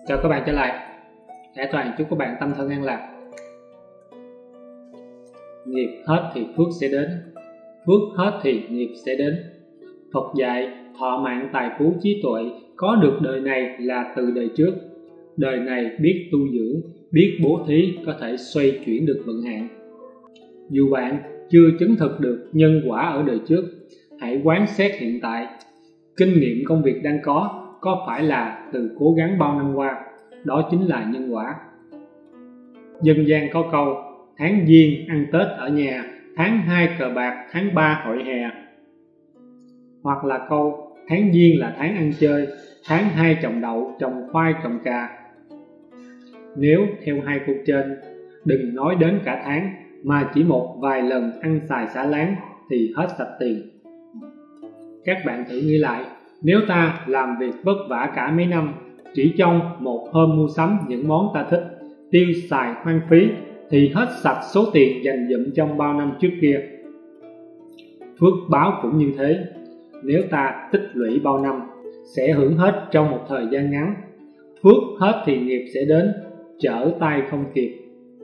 Chào các bạn trở lại. Khải Toàn chúc các bạn tâm thân an lạc. Nghiệp hết thì phước sẽ đến, phước hết thì nghiệp sẽ đến. Phật dạy thọ mạng tài phú trí tuệ có được đời này là từ đời trước. Đời này biết tu dưỡng, biết bố thí có thể xoay chuyển được vận hạn. Dù bạn chưa chứng thực được nhân quả ở đời trước, hãy quán xét hiện tại. Kinh nghiệm công việc đang có phải là từ cố gắng bao năm qua? Đó chính là nhân quả. Dân gian có câu tháng Giêng ăn Tết ở nhà, tháng 2 cờ bạc, tháng 3 hội hè. Hoặc là câu tháng Giêng là tháng ăn chơi, tháng 2 trồng đậu, trồng khoai, trồng cà. Nếu theo hai câu trên, đừng nói đến cả tháng, mà chỉ một vài lần ăn xài xả láng thì hết sạch tiền. Các bạn thử nghĩ lại, nếu ta làm việc vất vả cả mấy năm, chỉ trong một hôm mua sắm những món ta thích, tiêu xài hoang phí thì hết sạch số tiền dành dụm trong bao năm trước kia. Phước báo cũng như thế, nếu ta tích lũy bao năm, sẽ hưởng hết trong một thời gian ngắn. Phước hết thì nghiệp sẽ đến, trở tay không kịp.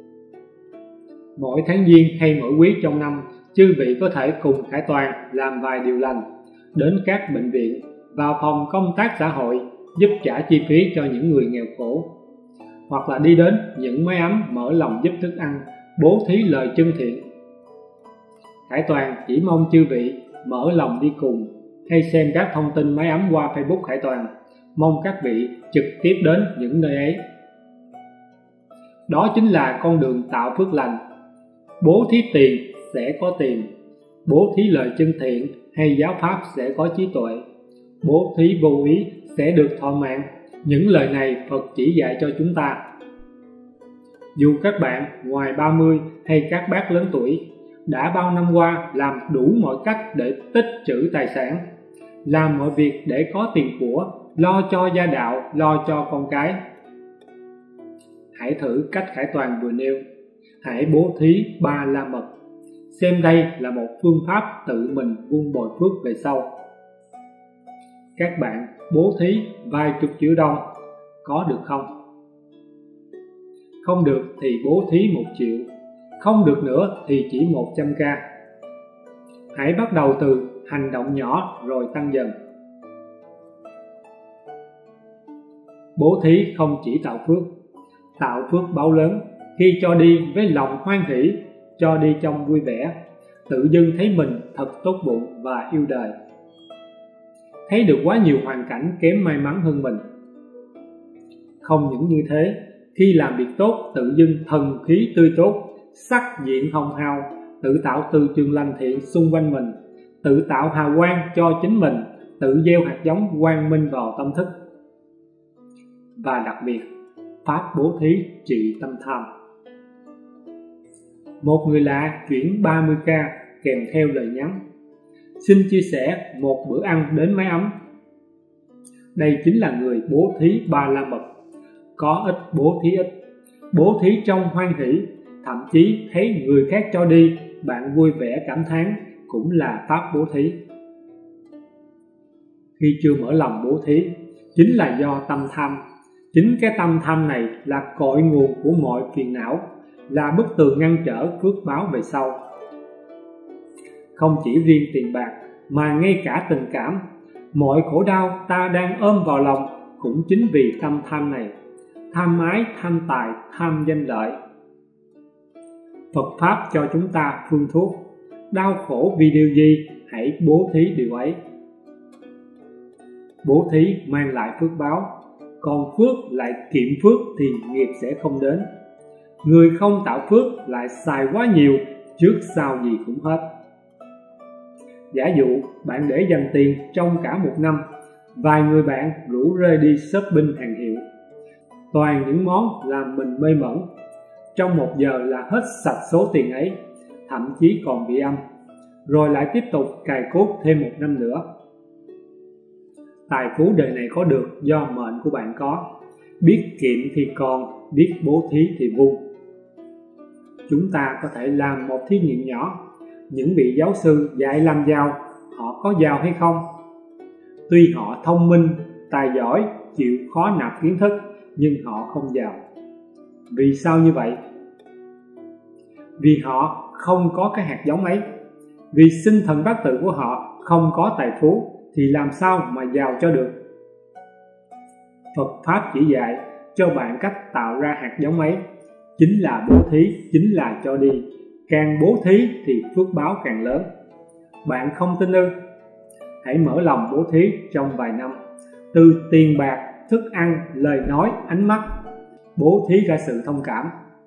Mỗi tháng Giêng hay mỗi quý trong năm, chư vị có thể cùng Khải Toàn làm vài điều lành, đến các bệnh viện, vào phòng công tác xã hội, giúp trả chi phí cho những người nghèo khổ, hoặc là đi đến những mái ấm mở lòng giúp thức ăn, bố thí lời chân thiện. Khải Toàn chỉ mong chư vị mở lòng đi cùng, hay xem các thông tin mái ấm qua Facebook Khải Toàn, mong các vị trực tiếp đến những nơi ấy. Đó chính là con đường tạo phước lành. Bố thí tiền sẽ có tiền, bố thí lời chân thiện hay giáo pháp sẽ có trí tuệ, bố thí vô ý sẽ được thọ mạng. Những lời này Phật chỉ dạy cho chúng ta. Dù các bạn ngoài 30 hay các bác lớn tuổi đã bao năm qua làm đủ mọi cách để tích trữ tài sản, làm mọi việc để có tiền của, lo cho gia đạo, lo cho con cái, hãy thử cách Khải Toàn vừa nêu. Hãy bố thí 3 la mật, xem đây là một phương pháp tự mình vun bồi phước về sau. Các bạn bố thí vài chục triệu đồng có được không? Không được thì bố thí 1 triệu, không được nữa thì chỉ 100k. Hãy bắt đầu từ hành động nhỏ rồi tăng dần. Bố thí không chỉ tạo phước báo lớn. Khi cho đi với lòng hoan hỷ, cho đi trong vui vẻ, tự dưng thấy mình thật tốt bụng và yêu đời. Thấy được quá nhiều hoàn cảnh kém may mắn hơn mình. Không những như thế, khi làm việc tốt tự dưng thần khí tươi tốt, sắc diện hồng hào, tự tạo từ trường lành thiện xung quanh mình, tự tạo hào quang cho chính mình, tự gieo hạt giống quang minh vào tâm thức. Và đặc biệt, pháp bố thí trị tâm tham. Một người lạ chuyển 30k kèm theo lời nhắn: xin chia sẻ một bữa ăn đến mái ấm. Đây chính là người bố thí 3 la mật. Có ít bố thí ít, bố thí trong hoan hỷ, thậm chí thấy người khác cho đi, bạn vui vẻ cảm thán, cũng là pháp bố thí. Khi chưa mở lòng bố thí, chính là do tâm tham. Chính cái tâm tham này là cội nguồn của mọi phiền não, là bức tường ngăn trở phước báo về sau. Không chỉ riêng tiền bạc, mà ngay cả tình cảm, mọi khổ đau ta đang ôm vào lòng cũng chính vì tâm tham này. Tham ái, tham tài, tham danh lợi. Phật Pháp cho chúng ta phương thuốc. Đau khổ vì điều gì, hãy bố thí điều ấy. Bố thí mang lại phước báo, còn phước lại kiệm phước thì nghiệp sẽ không đến. Người không tạo phước lại xài quá nhiều, trước sau gì cũng hết. Giả dụ bạn để dành tiền trong cả một năm, vài người bạn rủ rê đi shopping hàng hiệu, toàn những món làm mình mê mẩn. Trong 1 giờ là hết sạch số tiền ấy, thậm chí còn bị âm, rồi lại tiếp tục cài cốt thêm 1 năm nữa. Tài phú đời này có được do mệnh của bạn có. Biết kiệm thì còn, biết bố thí thì vun. Chúng ta có thể làm một thí nghiệm nhỏ. Những vị giáo sư dạy làm giàu, họ có giàu hay không? Tuy họ thông minh, tài giỏi, chịu khó nạp kiến thức, nhưng họ không giàu. Vì sao như vậy? Vì họ không có cái hạt giống ấy. Vì sinh thần bát tự của họ không có tài phú thì làm sao mà giàu cho được? Phật Pháp chỉ dạy cho bạn cách tạo ra hạt giống ấy, chính là bố thí, chính là cho đi. Càng bố thí thì phước báo càng lớn. Bạn không tin ư? Hãy mở lòng bố thí trong vài năm, từ tiền bạc, thức ăn, lời nói, ánh mắt, bố thí cả sự thông cảm.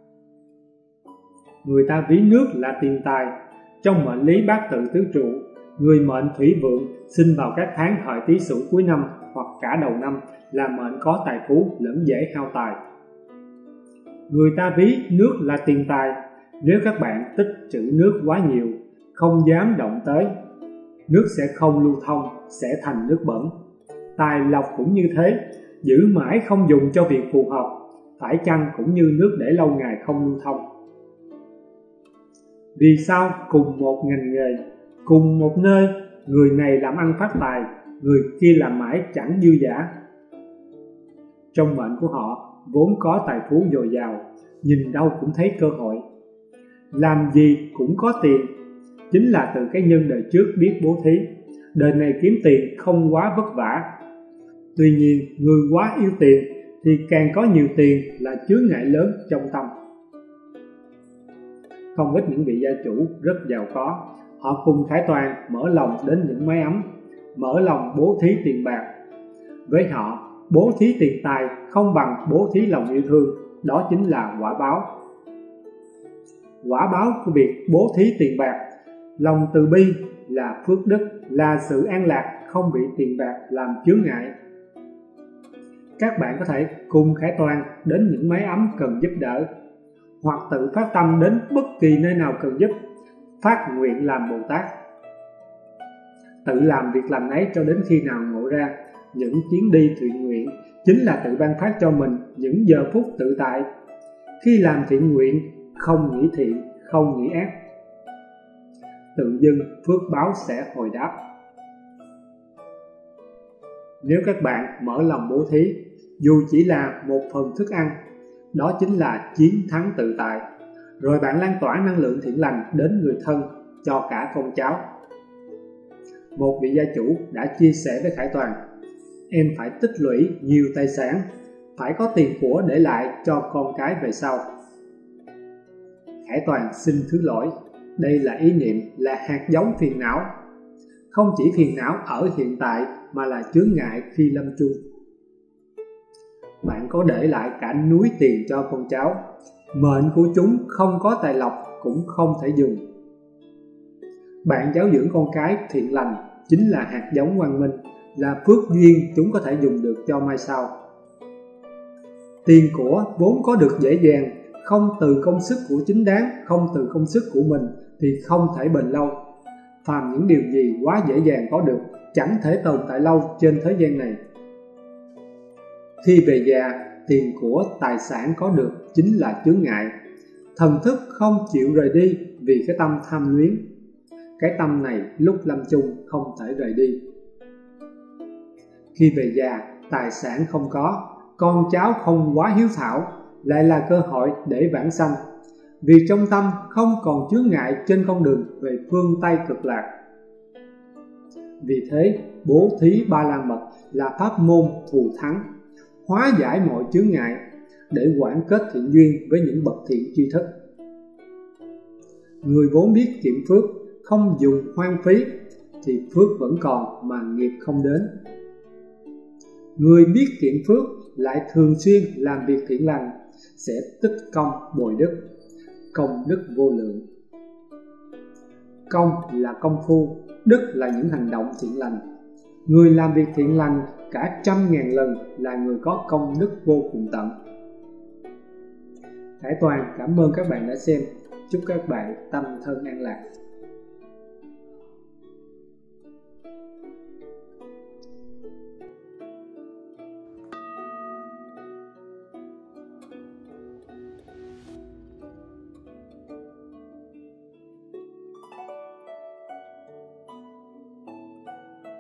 Người ta ví nước là tiền tài. Trong mệnh lý bát tự tứ trụ, người mệnh thủy vượng sinh vào các tháng hợi tý sửu cuối năm hoặc cả đầu năm là mệnh có tài phú lẫn dễ hao tài. Người ta ví nước là tiền tài. Nếu các bạn tích trữ nước quá nhiều, không dám động tới, nước sẽ không lưu thông, sẽ thành nước bẩn. Tài lộc cũng như thế, giữ mãi không dùng cho việc phù hợp, phải chăng cũng như nước để lâu ngày không lưu thông. Vì sao cùng một ngành nghề, cùng một nơi, người này làm ăn phát tài, người kia làm mãi chẳng dư dả? Trong mệnh của họ vốn có tài phú dồi dào, nhìn đâu cũng thấy cơ hội, làm gì cũng có tiền. Chính là từ cái nhân đời trước biết bố thí, đời này kiếm tiền không quá vất vả. Tuy nhiên, người quá yêu tiền thì càng có nhiều tiền là chướng ngại lớn trong tâm. Không ít những vị gia chủ rất giàu có, họ cùng Khải Toàn mở lòng đến những mái ấm, mở lòng bố thí tiền bạc. Với họ, bố thí tiền tài không bằng bố thí lòng yêu thương, đó chính là quả báo. Quả báo của việc bố thí tiền bạc, lòng từ bi là phước đức, là sự an lạc, không bị tiền bạc làm chướng ngại. Các bạn có thể cùng Khải Toàn đến những mái ấm cần giúp đỡ, hoặc tự phát tâm đến bất kỳ nơi nào cần giúp, phát nguyện làm Bồ Tát. Tự làm việc lành ấy cho đến khi nào ngộ ra. Những chuyến đi thiện nguyện chính là tự ban phát cho mình những giờ phút tự tại. Khi làm thiện nguyện, không nghĩ thiện, không nghĩ ác, tự dưng phước báo sẽ hồi đáp. Nếu các bạn mở lòng bố thí, dù chỉ là một phần thức ăn, đó chính là chiến thắng tự tại. Rồi bạn lan tỏa năng lượng thiện lành đến người thân, cho cả con cháu. Một vị gia chủ đã chia sẻ với Khải Toàn: em phải tích lũy nhiều tài sản, phải có tiền của để lại cho con cái về sau. Khải Toàn xin thứ lỗi, đây là ý niệm, là hạt giống phiền não. Không chỉ phiền não ở hiện tại mà là chướng ngại khi lâm chung. Bạn có để lại cả núi tiền cho con cháu, mệnh của chúng không có tài lộc cũng không thể dùng. Bạn giáo dưỡng con cái thiện lành chính là hạt giống quang minh, là phước duyên chúng có thể dùng được cho mai sau. Tiền của vốn có được dễ dàng, không từ công sức của chính đáng, không từ công sức của mình thì không thể bền lâu. Phàm những điều gì quá dễ dàng có được chẳng thể tồn tại lâu trên thế gian này. Khi về già, tiền của tài sản có được chính là chướng ngại. Thần thức không chịu rời đi vì cái tâm tham luyến. Cái tâm này lúc lâm chung không thể rời đi. Khi về già, tài sản không có, con cháu không quá hiếu thảo, lại là cơ hội để vãng sanh. Vì trong tâm không còn chướng ngại trên con đường về phương Tây cực lạc. Vì thế, bố thí Ba La Mật là pháp môn thù thắng, hóa giải mọi chướng ngại để quản kết thiện duyên với những bậc thiện tri thức. Người vốn biết kiệm phước, không dùng hoang phí thì phước vẫn còn mà nghiệp không đến. Người biết kiệm phước lại thường xuyên làm việc thiện lành sẽ tích công bồi đức, công đức vô lượng. Công là công phu, đức là những hành động thiện lành. Người làm việc thiện lành cả 100.000 lần là người có công đức vô cùng tận. Khải Toàn cảm ơn các bạn đã xem. Chúc các bạn tâm thân an lạc.